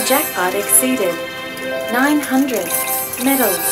jackpot exceeded 900 medals.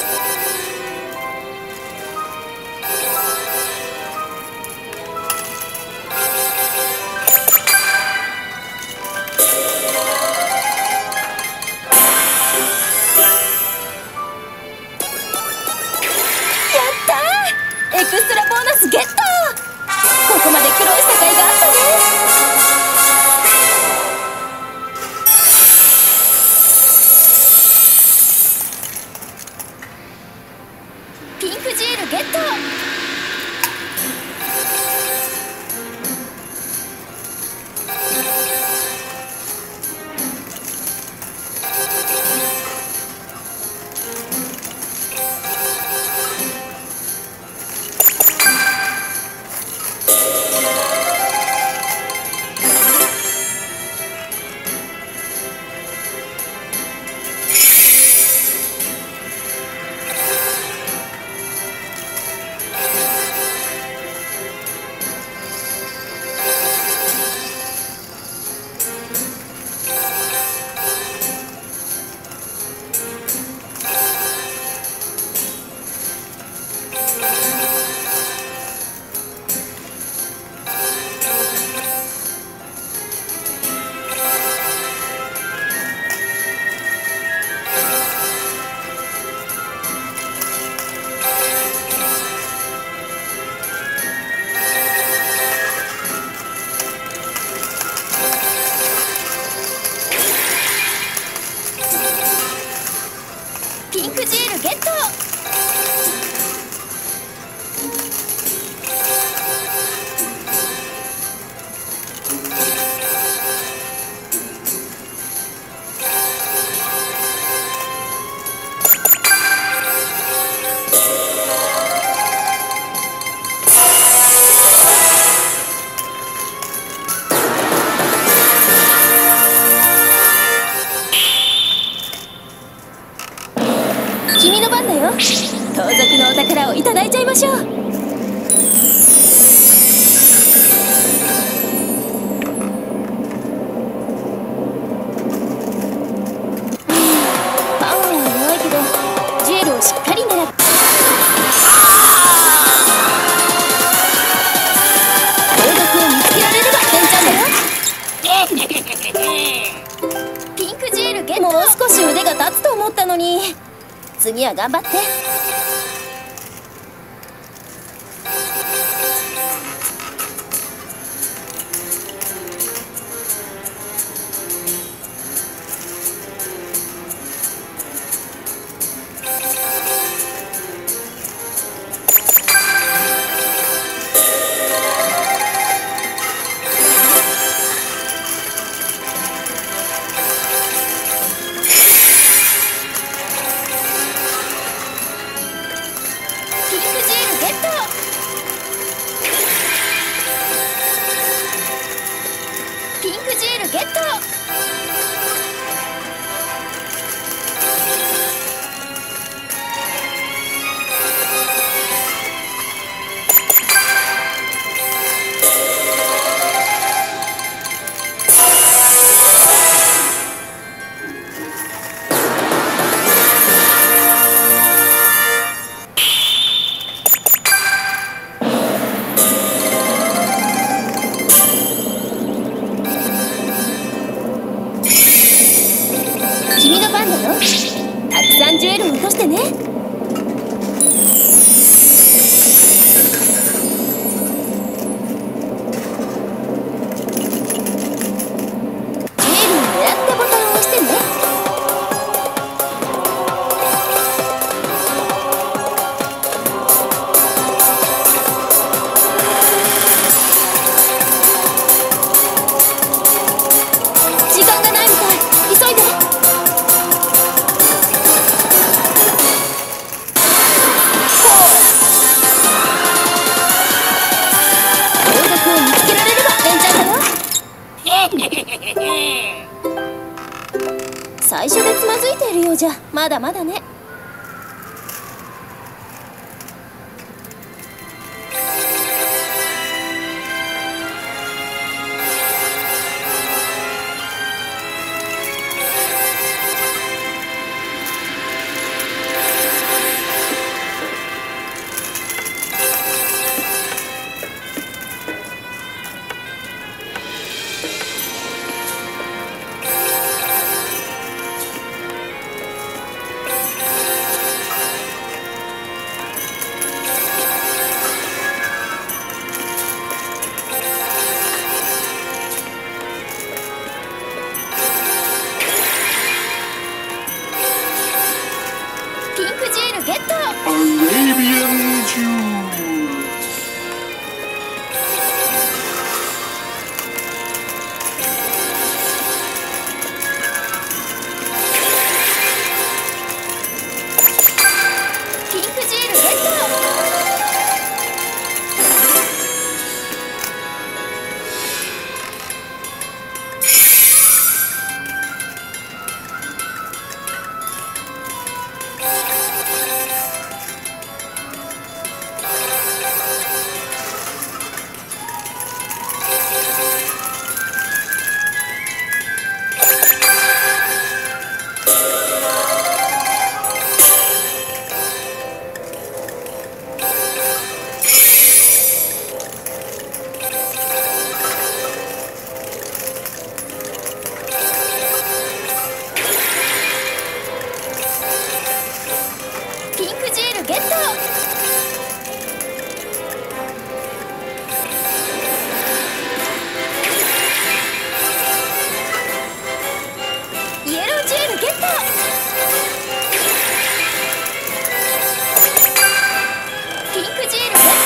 君の番だよ。盗賊のお宝をいただいちゃいましょう。パワーは弱いけどジュエルをしっかり狙って。盗賊を見つけられればレンちゃんだよ。ピンクジュエルゲット。もう少し腕が立つと思ったのに。次は頑張って。ピンクジュエルゲット。君の番だよ。たくさんジュエルを落としてね。ジュエルを狙ってボタンを押してね。時間がないみたい。急いで。最初でつまずいているようじゃまだまだね。 ジュエルゲット。ピンクジュエルゲット。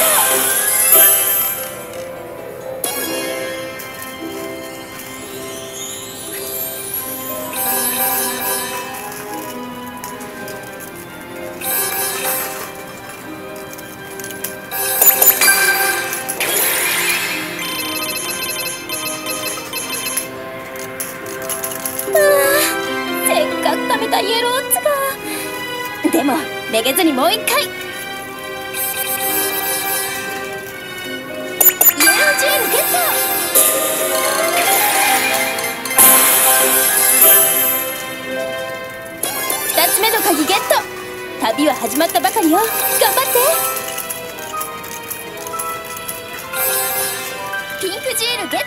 せっかく貯めたイエローッツが。でもめげずにもう一回。イエロージュエルゲット。2つ目の鍵ゲット。旅は始まったばかりよ。頑張って。ピンクジュエルゲット。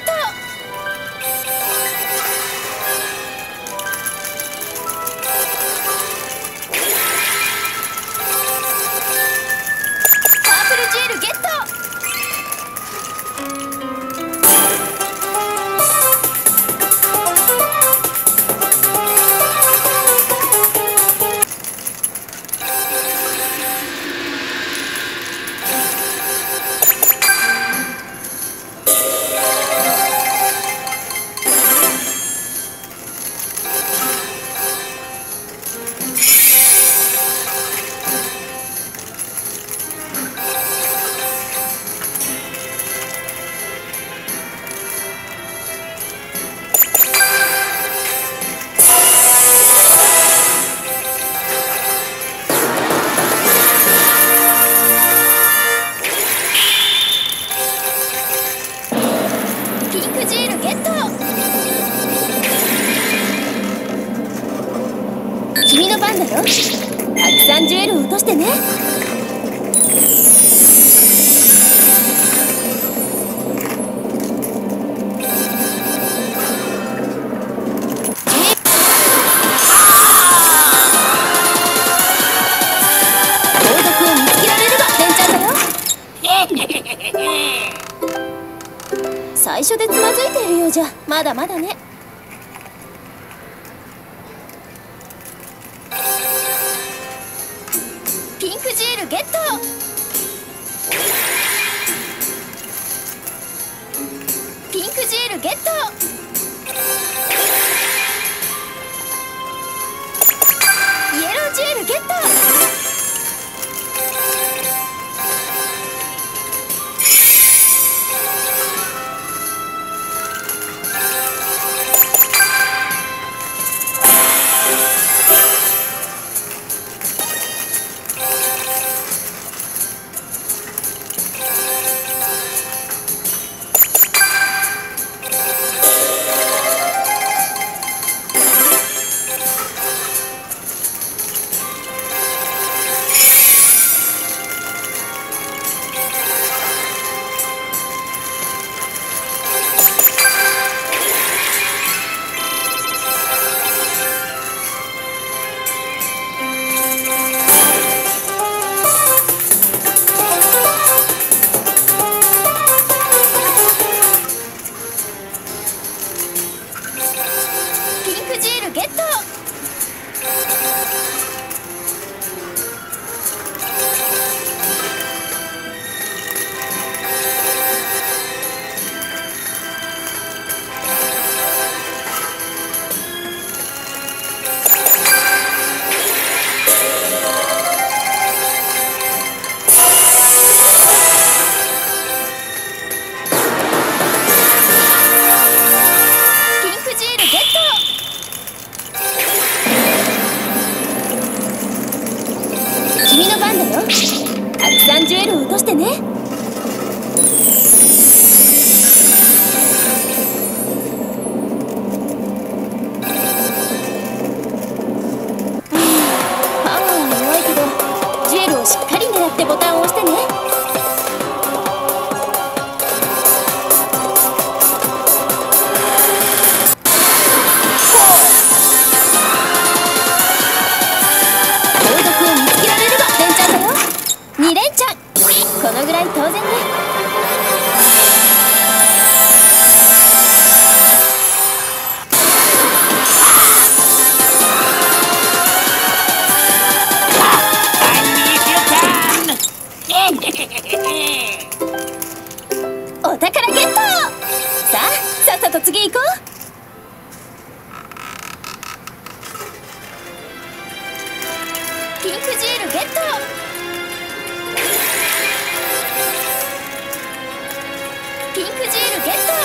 君の番だよ。たくさんジュエルを落としてね。猛毒を見つけられれば連チャンだよ。最初でつまずいているようじゃまだまだね。ピンクジュエルゲット。ピンクジュエルゲット。イエロージュエルゲット。ピンクジュエルゲット。君の番だよ。たくさんジュエルを落としてね。パワーは弱いけどジュエルをしっかり狙ってボタンを押してね。2連チャン。このぐらい当然ね。 ット。ピンクジールゲット。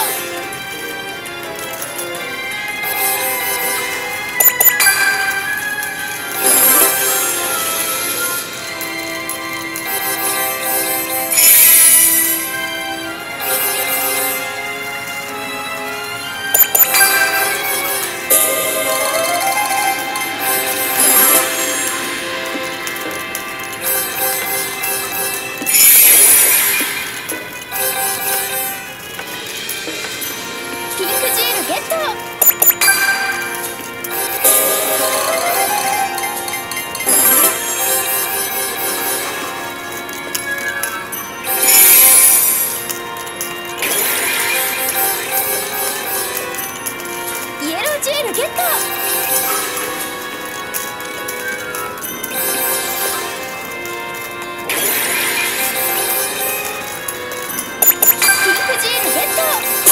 ピンクジールゲット。イエロージェルゲット。ピンクジールゲット。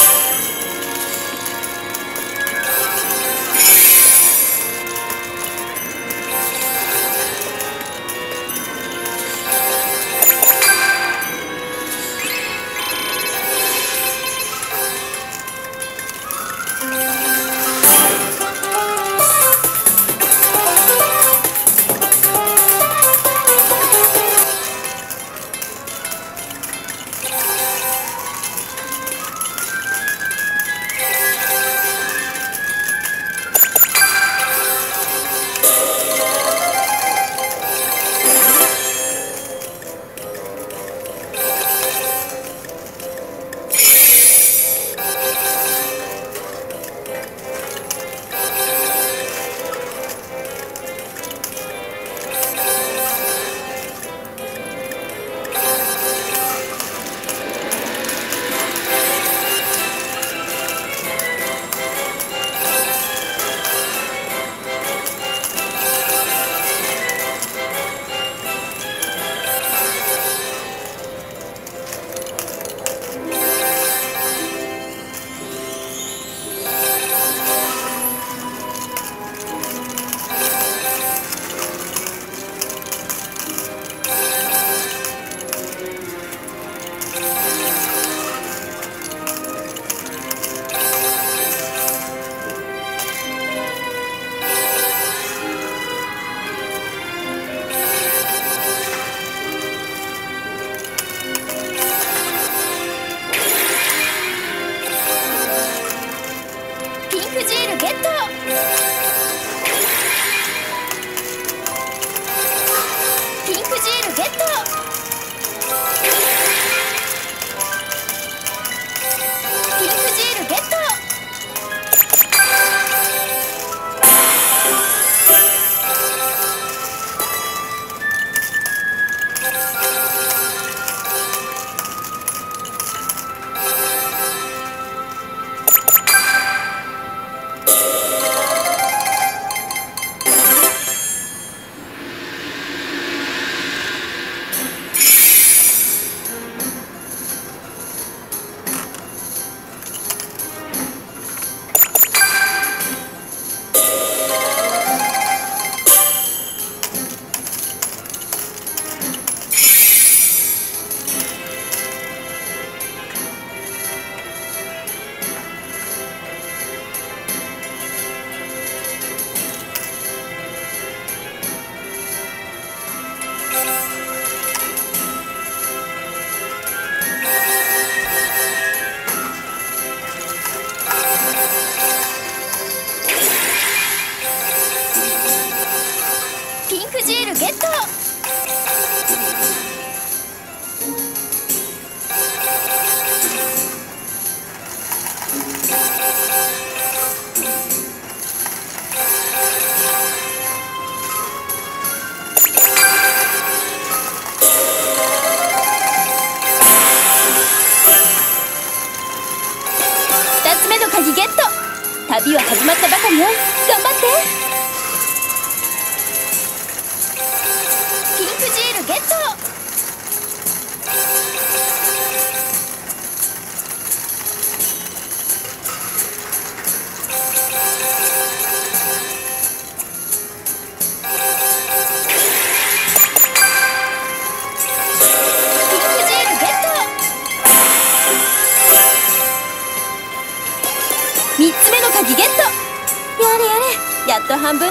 ピンクジールゲット。ピンクジールゲット。ピンクジールゲット。ピンクジールゲット。2つ目の鍵ゲット。旅は始まったばかりよ。頑張って。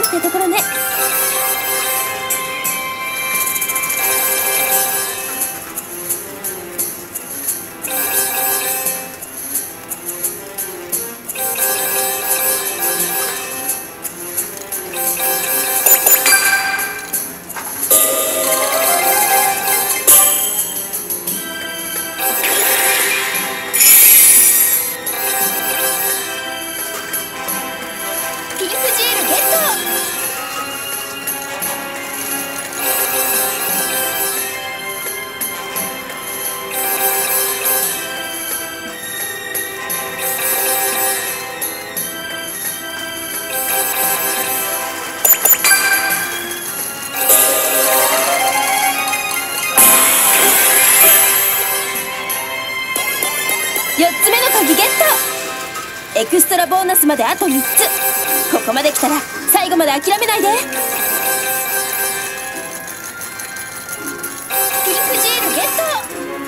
ってところね。ピンクジールゲット。4つ目の鍵ゲット。エクストラボーナスまであと3つ。ここまで来たら最後まで諦めないで。ピンクジールゲット。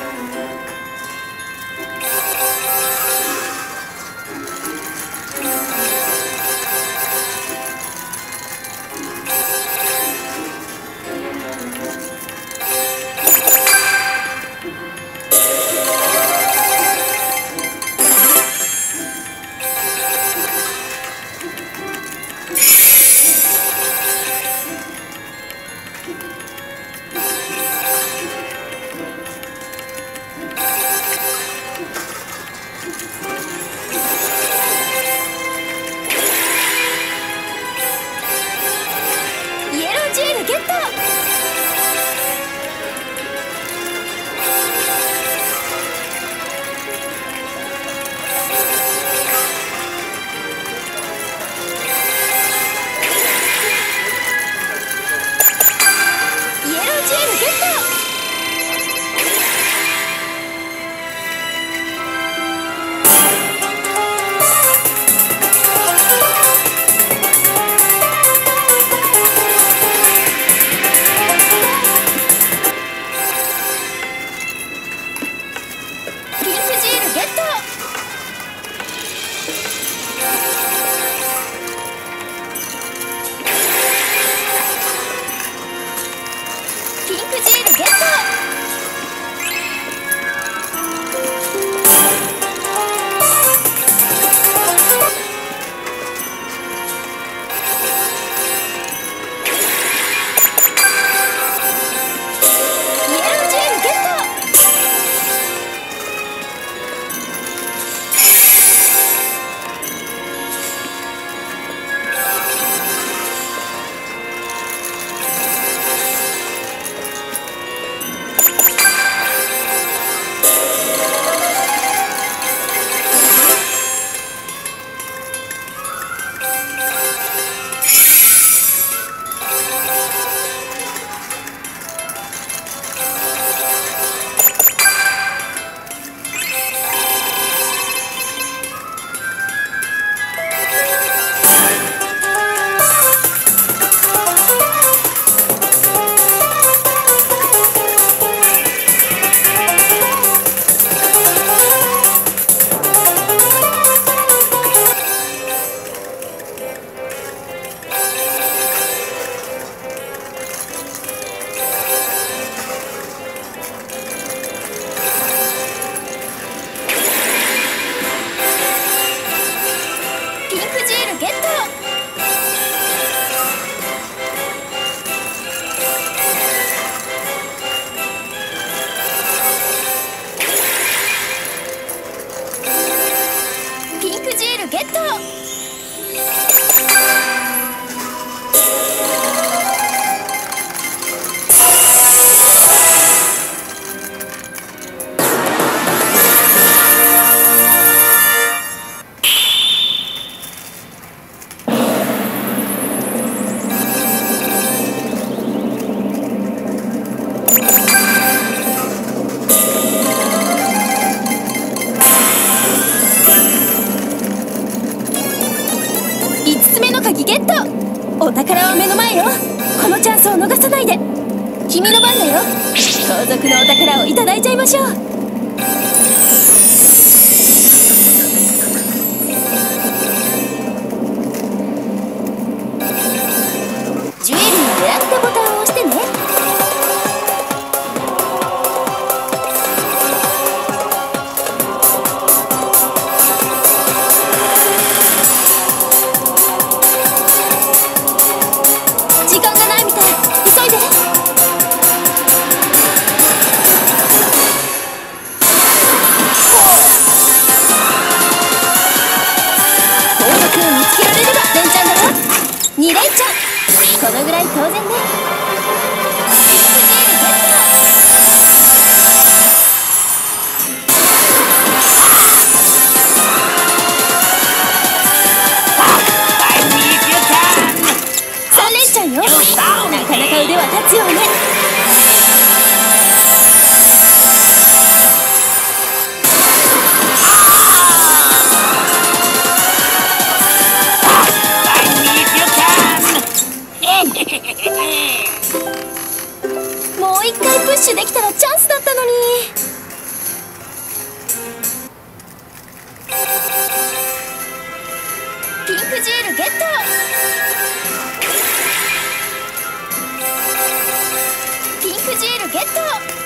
イエロージュエルゲット。イエロージュエルゲット。ピンクジールゲット。ピンクジールゲット。イエロージュエルゲット。ピンクジールゲット。ピンクジールゲット。5つ目の鍵ゲット。お宝は目の前よ。このチャンスを逃さないで。君の番だよ。盗賊のお宝をいただいちゃいましょう。 ジュエルに狙ったボタンを押してね。時間がないみたい。急いで。盗賊を見つけられれば連チャンだよ。2連チャン。このぐらい当然ね。ピンクジールゲット。3連チャンよ。なかなか腕は立つよね。もう一回プッシュできたらチャンスだったのに。ピンクジールゲット。ピンクジールゲット。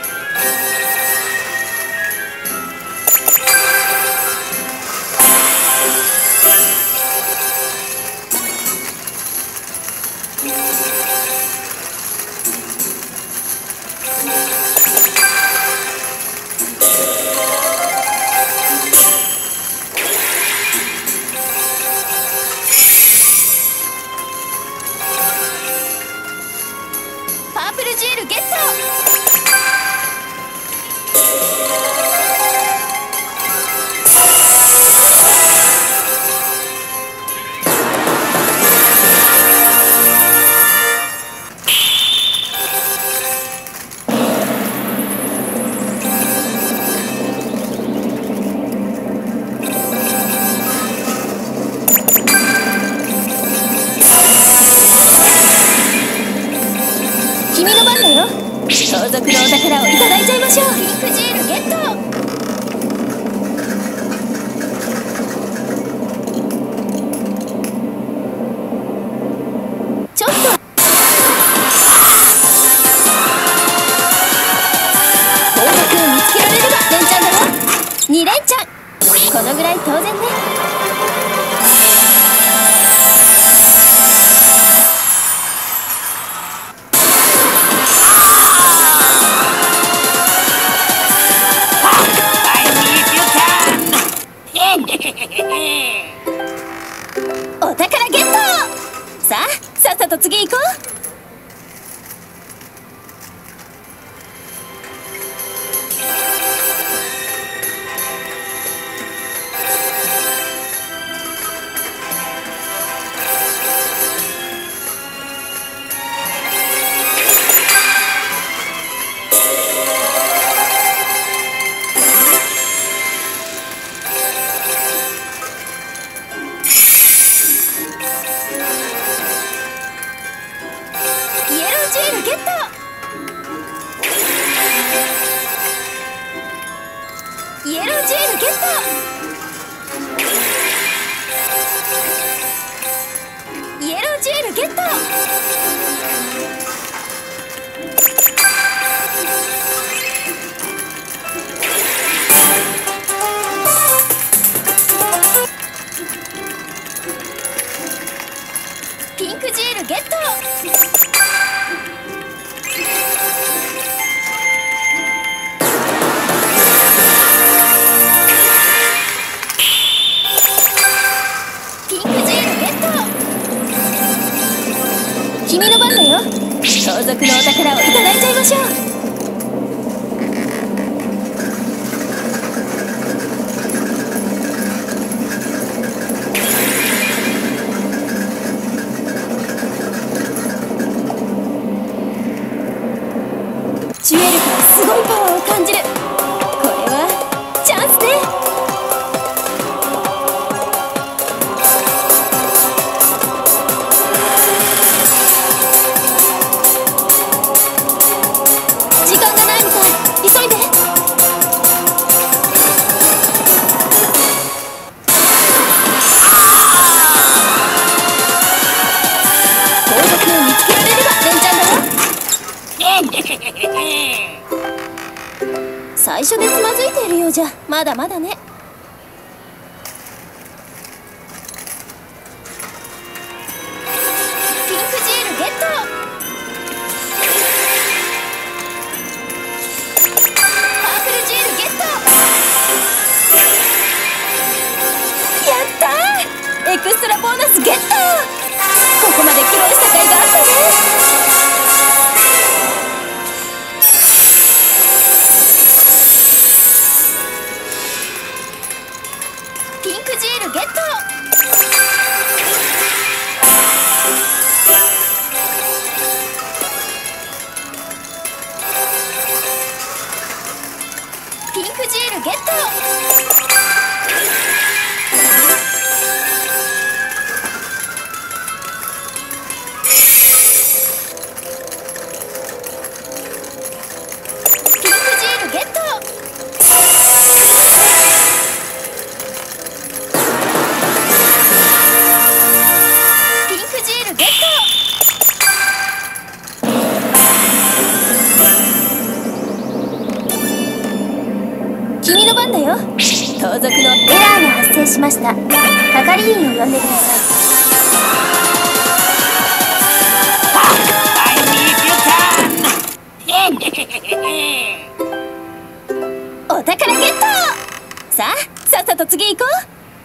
パープルジュエルゲット。君の番だよ。盗賊のお宝をいただいちゃいましょう。ピンクジールゲット。ちょっと盗賊を見つけられれば連チャンだよ。2連チャン。このぐらい当然ね。お宝ゲット。さっさと次行こう。ジュエルゲット。イエロージュエルゲット。イエロージュエルゲット。ピンクジュエルゲット。君の番だよ。盗賊のお宝をいただいちゃいましょう。ジュエルからすごいパワーを感じる。これはチャンスね。時間がないみたい。急いで。盗賊を最初でつまずいているようじゃまだまだね。ピンクジールゲット。パープルジールゲット。やったー、エクストラボーナスゲット。ここまで苦労した甲斐があったね。ピンクジールゲット。ピンクジールゲット。君の番だよ。盗賊のエラーが発生しました。係員を呼んでください。お宝ゲット。さあ、さっさと次行こう。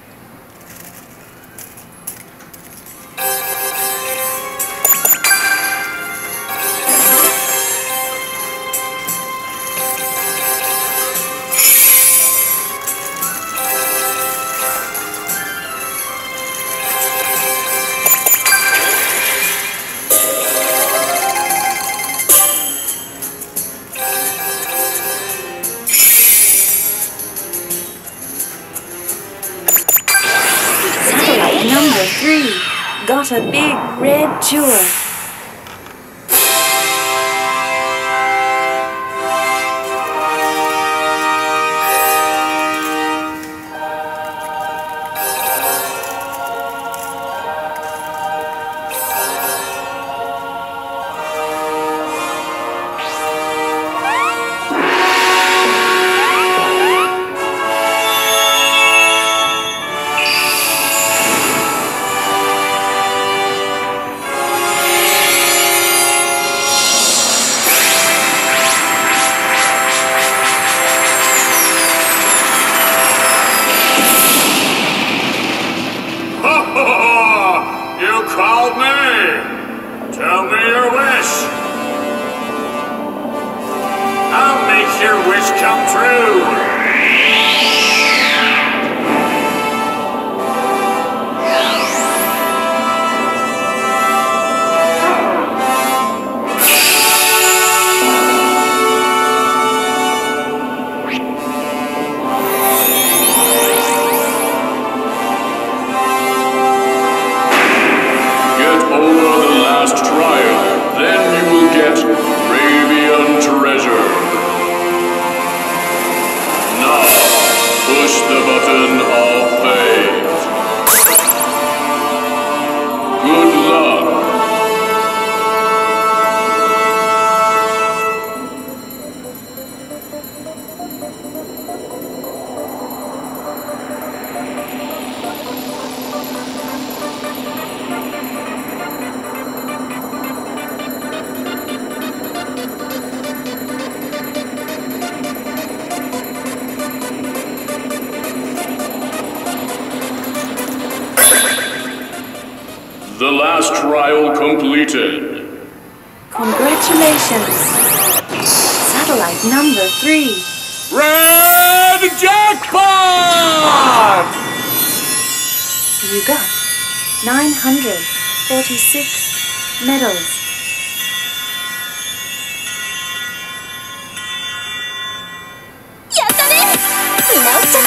Number 3 got a big red jewel. You called me! Tell me your wish! I'll make your wish come true! The last trial completed. Congratulations. Satellite number 3. Red Jackpot! You got 946 medals. Yatta ne! 見直しちゃった。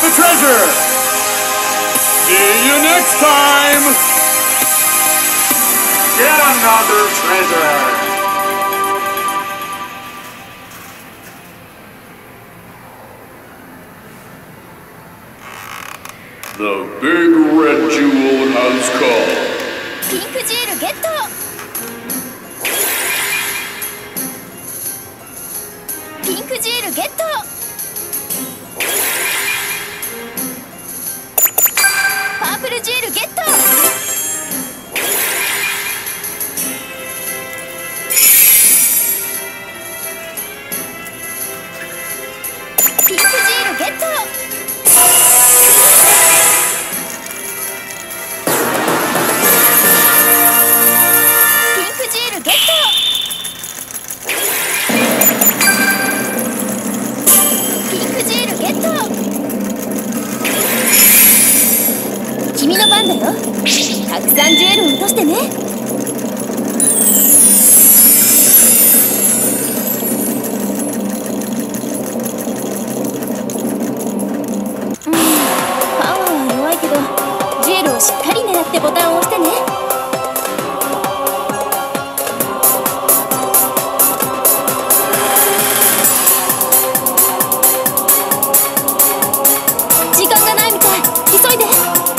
the treasure! See you next time! Get another treasure! The big red jewel has come. ピンクジュエルゲット。ピンクジュエルゲット。パープルジュエルゲット。ピンクジュエルゲット。君の番だよ。たくさんジュエルを落としてね。パワーは弱いけどジュエルをしっかり狙ってボタンを押してね。時間がないみたい。急いで。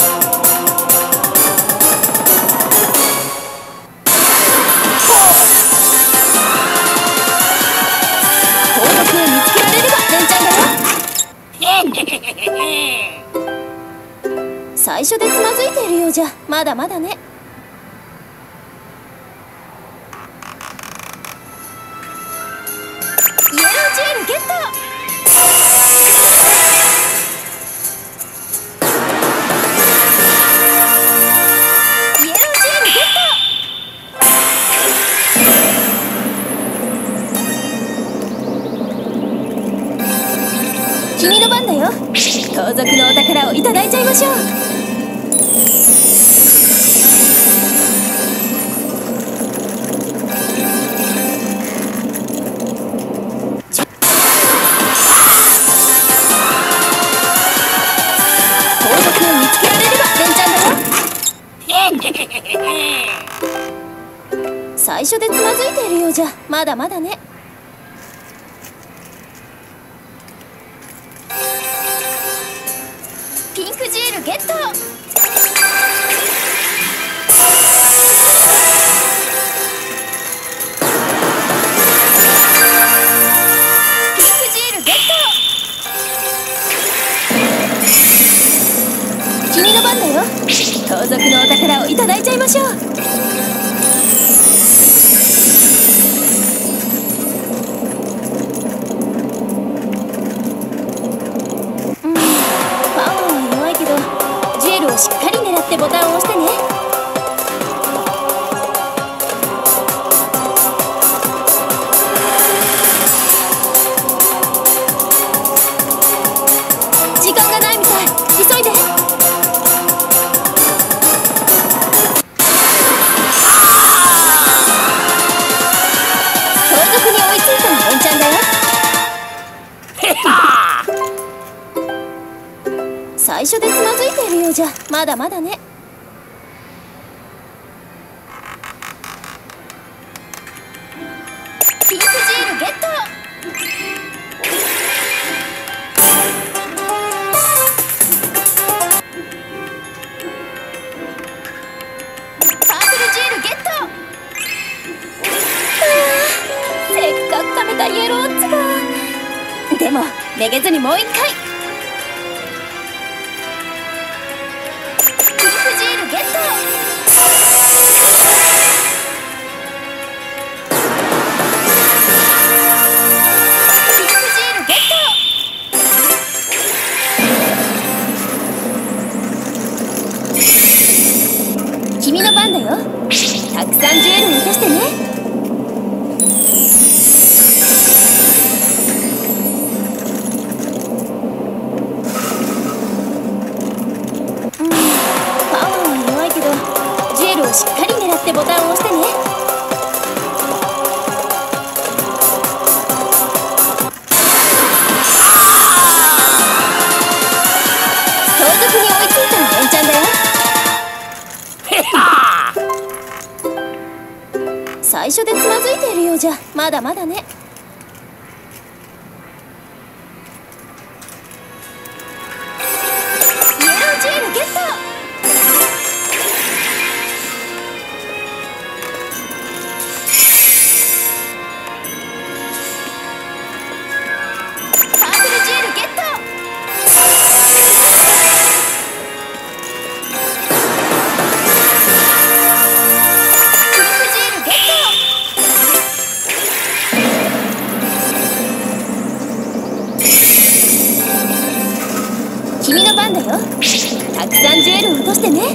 最初でつまずいているようじゃまだまだね。イエロージュエルゲット。イエロージュエルゲット。君の番だよ。盗賊のお宝をいただいちゃいましょう。盗賊を見つけられれば連チャンだよ。最初でつまずいているようじゃまだまだね。ピンクジュエルゲット。ピンクジュエルゲット。君の番だよ。盗賊のお宝をいただいちゃいましょう。しっかり狙ってボタンを押してね。時間がないみたい。急いで。盗賊に追いついたら連チャンだよ。最初でつまずいているようじゃまだまだね。ピンクジュエルゲット。パープルジュエルゲット。せっかく貯めたイエローッツが。でもめげずにもう一回。ゲット。ピンクジュエルゲット。君の番だよ。たくさんジュエルを落としてね。しっかり狙ってボタンを押してね。 最初でつまずいているようじゃまだまだね。イエロージュエルゲット。パープルジュエルゲット。クリフジュエルゲット。君の番だよ。たくさんジュエルを落としてね。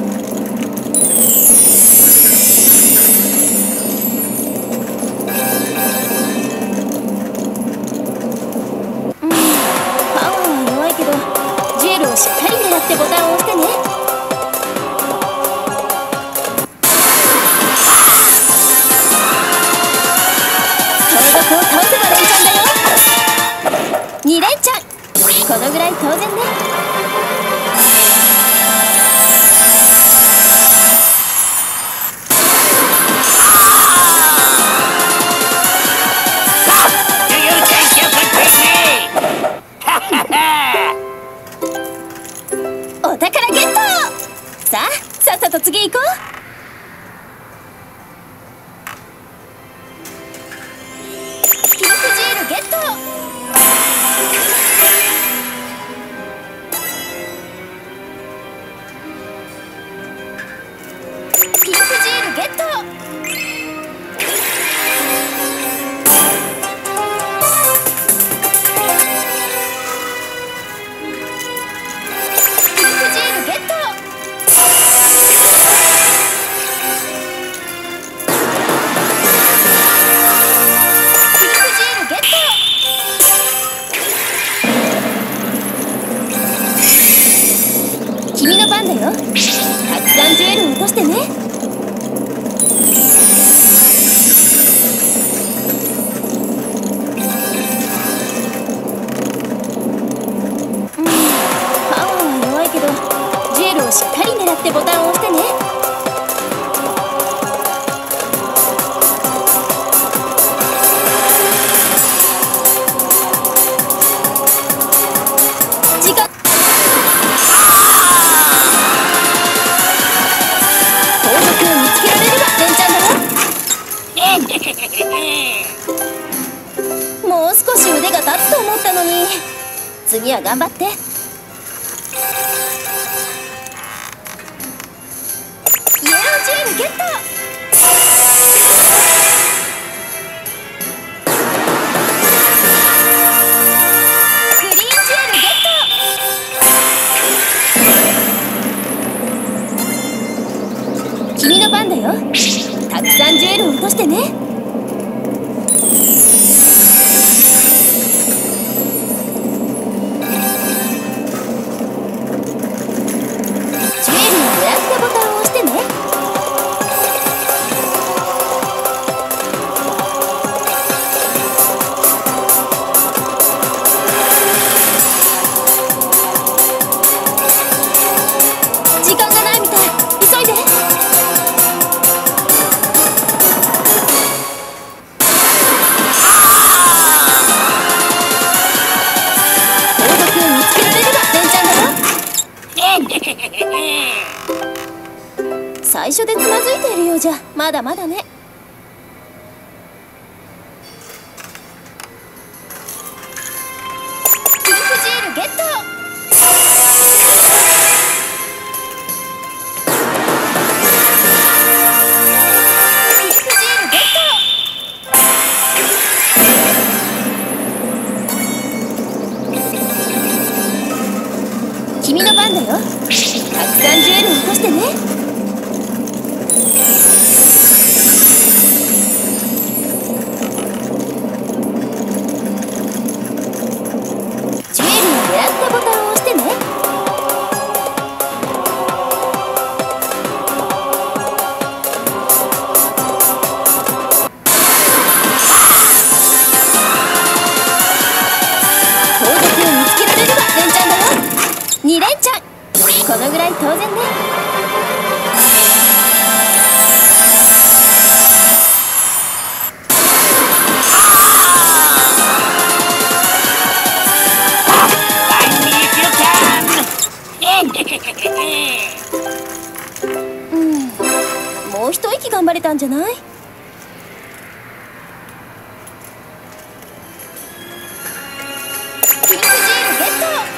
パワーは弱いけどジュエルをしっかり狙ってボタンを押してね。盗賊を倒せば連チャンだよ。2連チャン。このぐらい当然ね。お宝ゲット。さあさっさと次行こう。ピンクジュエルゲット。ピンクジュエルゲット。ピンクジュエルゲット。ピンクジュエルゲット。君の番だよ。たくさんジュエルを落としてね。パワーは弱いけどジュエルをしっかり狙ってボタンを押してね。時間。盗賊を見つけられれば連チャンだよ。もう少し腕が立つと思ったのに。次は頑張って。イエロージュエルゲット。グリーンジュエルゲット。君の番だよ。たくさんジュエルを落としてね。ジュエルを狙ってボタンを押してね。時間がないみたい。急いで。盗賊を見つけられれば連チャンだよ。最初でつまずいているようじゃまだまだね。ピンクジュエルゲット。ピンクジュエルゲット。君の番だよ。たくさんジュエルを落としてね。ジュエルを狙ってボタンを押してね。盗賊を見つけられれば連チャンだよ。2連チャン。このぐらい当然ね。 もう一息頑張れたんじゃない？ピンクジールゲット。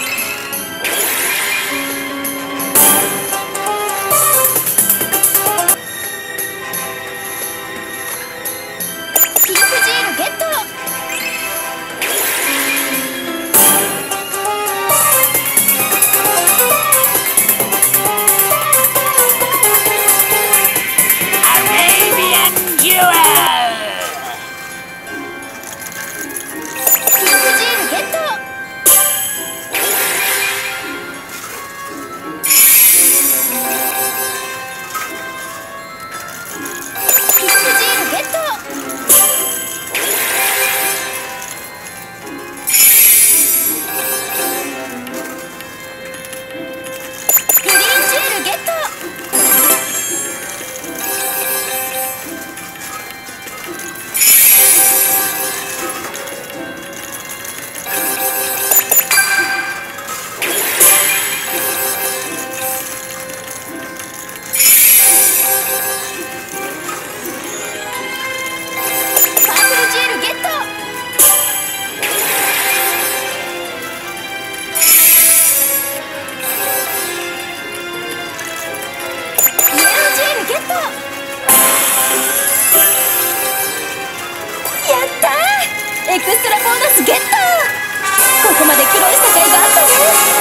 エクストラボーナスゲット。ここまで苦労した甲斐があったね。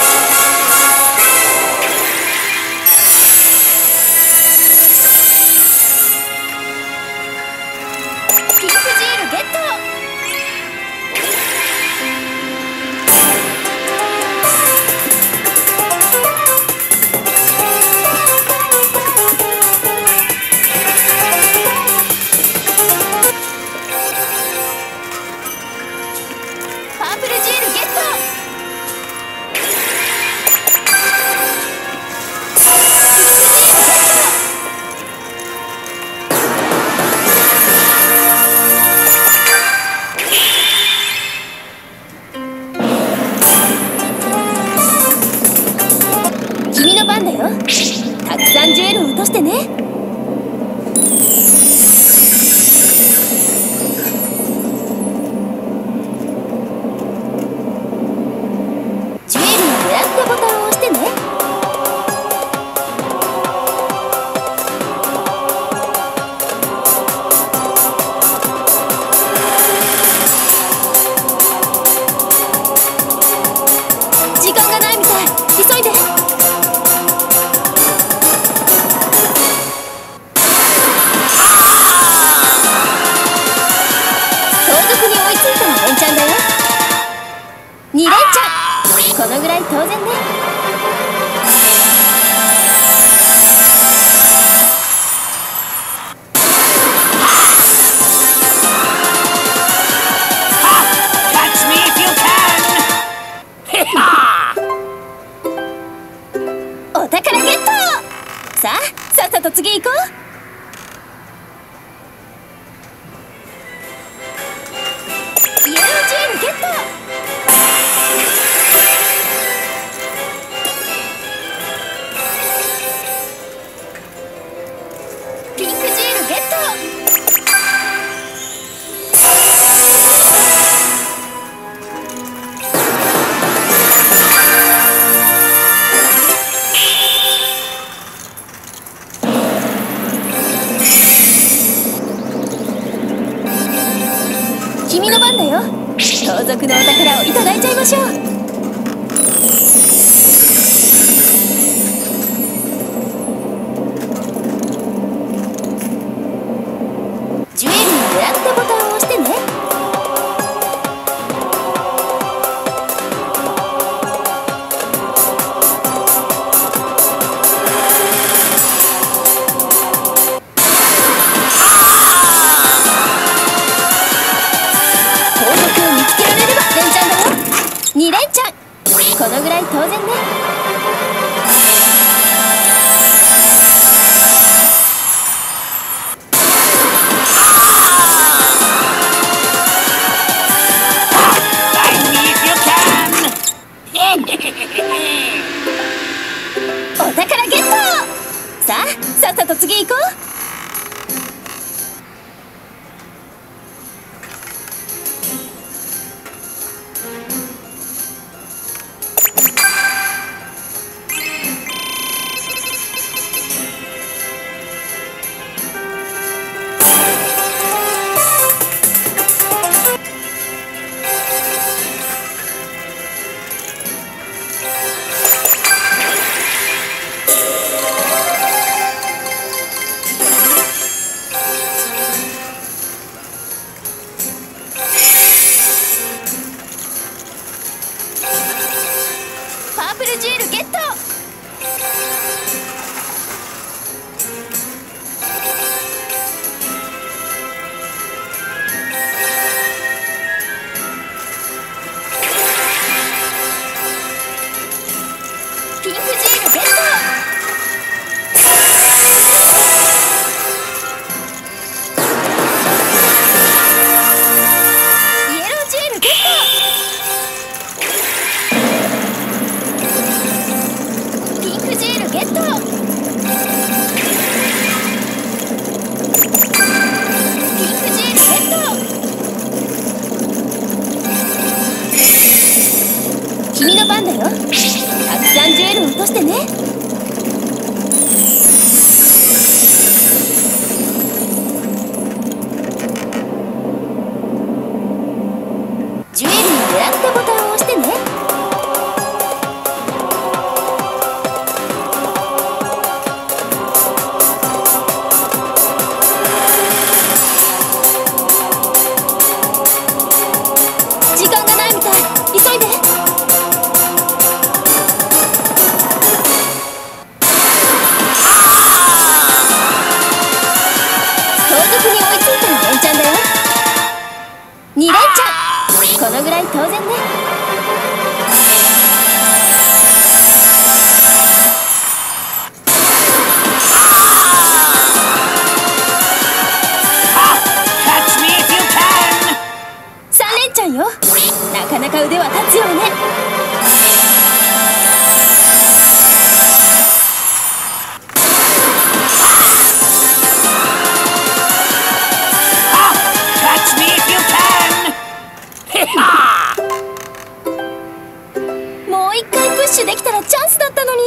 ピンクジールゲット。君の番だよ。たくさんジュエルを落としてね。ジュエルを狙ってボタンを押してね。時間がないみたい。急いで。2連チャン。このぐらい当然ね。 Catch me if you can! お宝ゲット。さあ、さっさと次行こう。イエロージュエルゲット。ピンクジールゲット。君の番だよ。盗賊のお宝をいただいちゃいましょう。ジュエルを狙ってボタンを押してね。盗賊を見つけられれば連チャンだよ。2連チャン。このぐらい当然ね。 Find me if you can! と次行こう。パープルジュエルゲット。ピンクジュエルゲット。イエロージュエルゲット。ピンクジュエルゲット。ピンクジュエルゲット。君の番だよ。たくさんジュエルを落としてね。ジュエルに狙ったボタンを押してね。時間がないみたい。急いで。後続に追いついたら連チャンだよ。2連チャン。このぐらい当然ね。 Catch me if you can! 3連チャンよ。なかなか腕は立つよね。 Catch me if you can! もう一回プッシュできたらチャンスだったのに。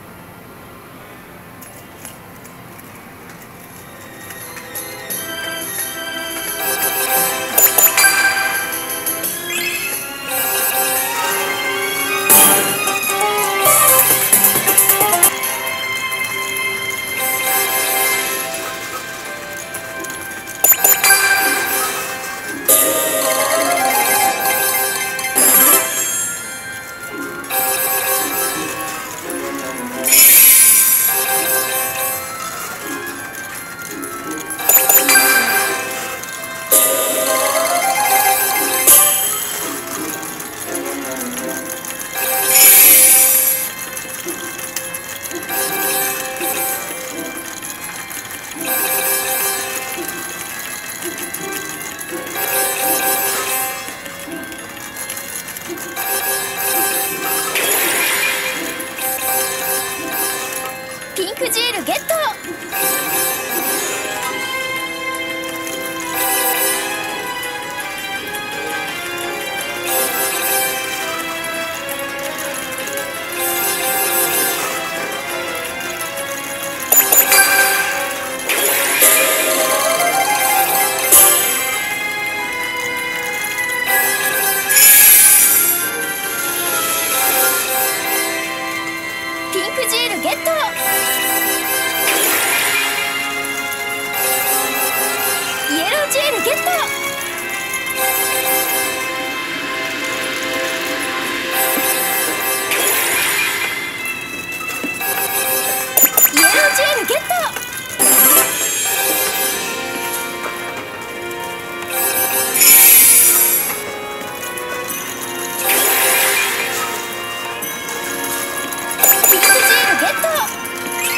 ピンクジュエルゲット。ピンクジュエルゲット。イエロージュエルゲット。イエロージュエルゲット。ピンクジュエルゲット。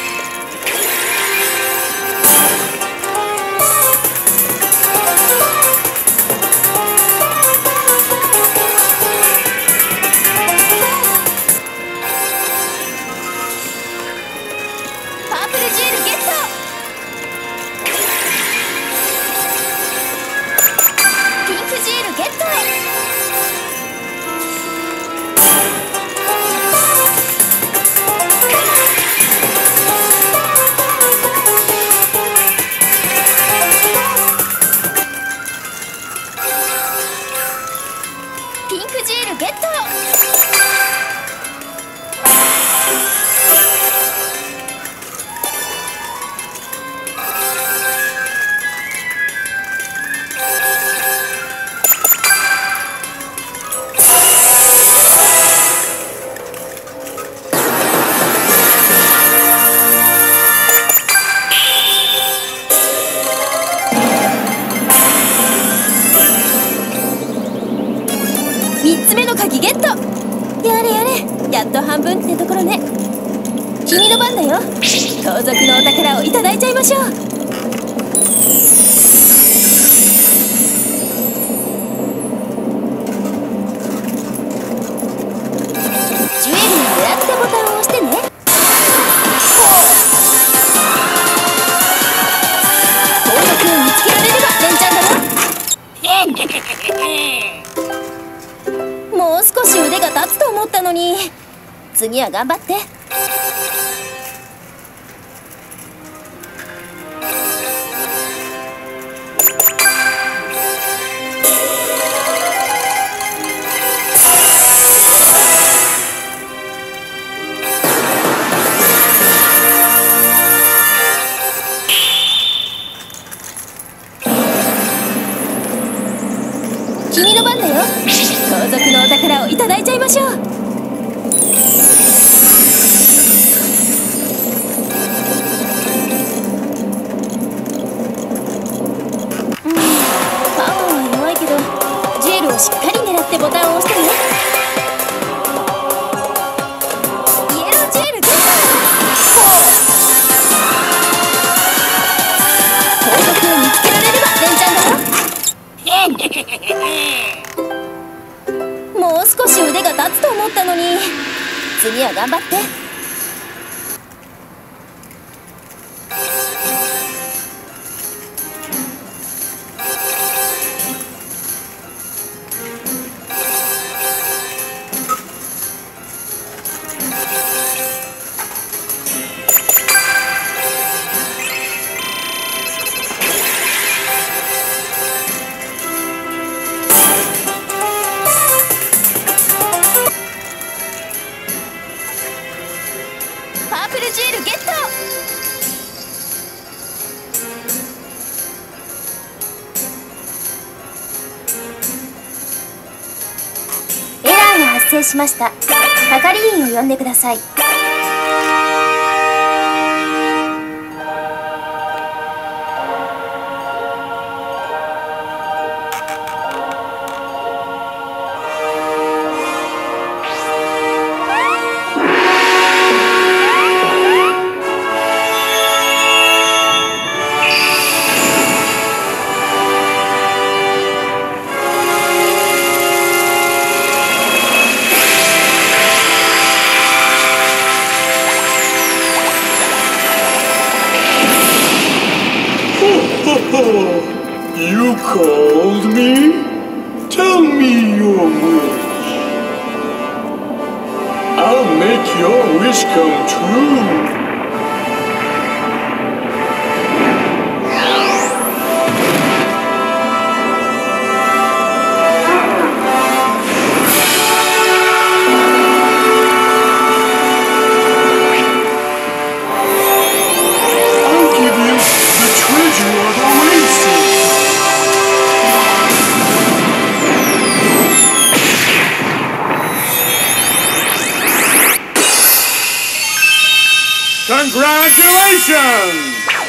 君の番だよ。盗賊のお宝をいただいちゃいましょう。ジュエルを狙ってボタンを押してね。盗賊を見つけられれば連チャンだよ。もう少し腕が立つと思ったのに。次は頑張って。君の番だよ。盗賊のお宝をいただいちゃいましょう。パワーは弱いけどジュエルをしっかり狙ってボタンを押してね。イエロージュエルゲット。盗賊を見つけられれば連チャンだよ。もう少し腕が立つと思ったのに。次は頑張って。パープルジュエルゲット。エラーが発生しました。係員を呼んでください。 You called me? Tell me your wish. I'll make your wish come true. I'll give you the treasure of Oasis. Congratulations!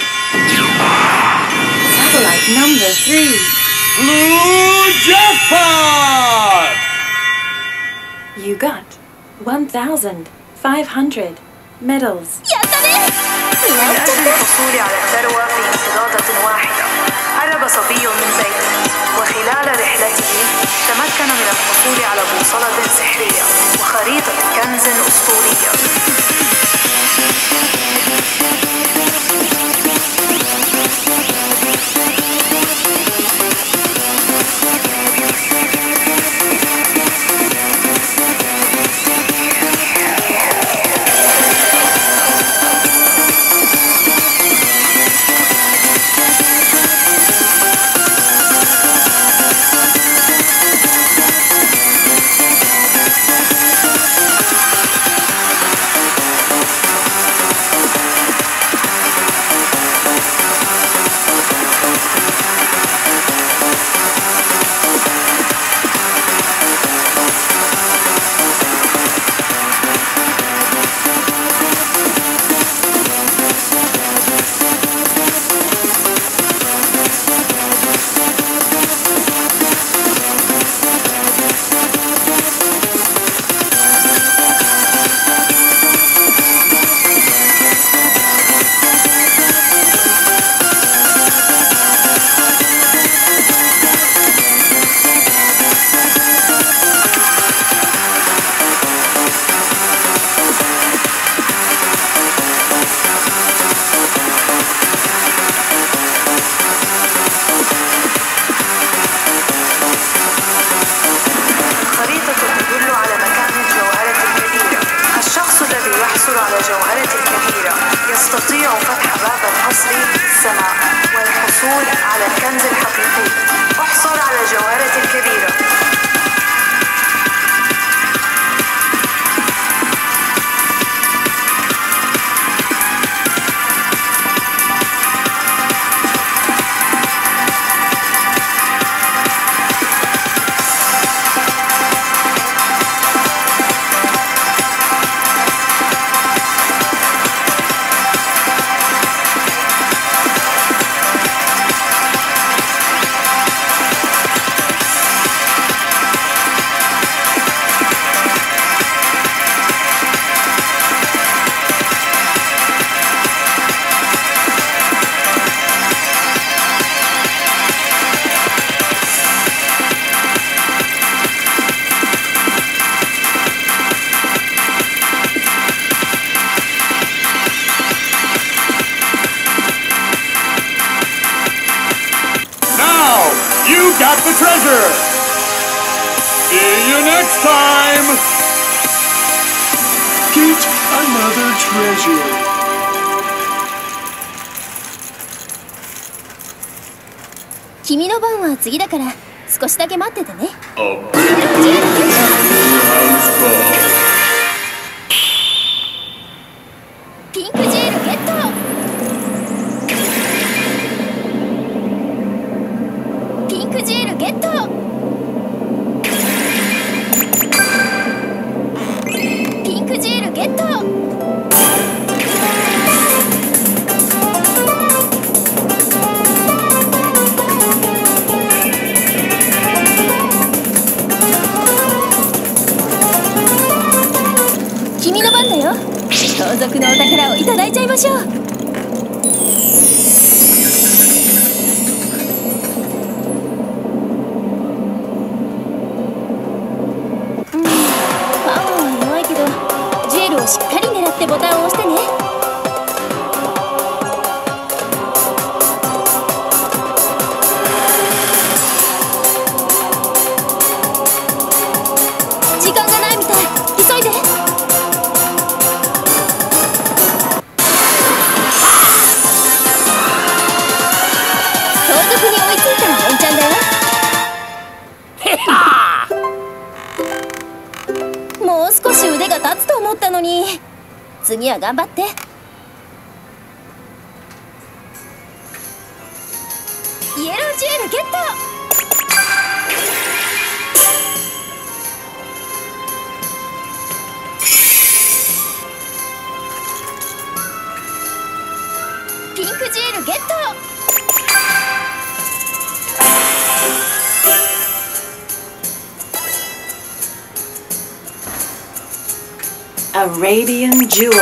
Satellite number 3. Blue Jackpot! You got 1,500 medals. やったね。見直しちゃっ للحصول على الثروة في انقضاضة واحدة هرب صبي من بيته وخلال رحلته تمكن من الحصول على بوصلة سحرية وخريطة كنز أسطورية. يحصل على جوهرة الكبيرة يستطيع فتح باب القصر السماء والحصول على الكنز الحقيقي. احصل على جوهرة الكبيرة. Got the treasure! See you next time! Get another treasure! 君の番は次だから少しだけ待っててね。ピンクジェールゲット。ピンクジェールゲット。ピンクジェールゲット。君の番だよ。盗賊のお宝をいただいちゃいましょう。しっかり狙ってボタンを押してね。時間がないみたい。急いで。盗賊に追いついたらレンチャンだよ。もう少し腕が立つと思ったのに。次は頑張って。イエロージュエルゲット。ピンクジェルゲット。 A radiant jewel.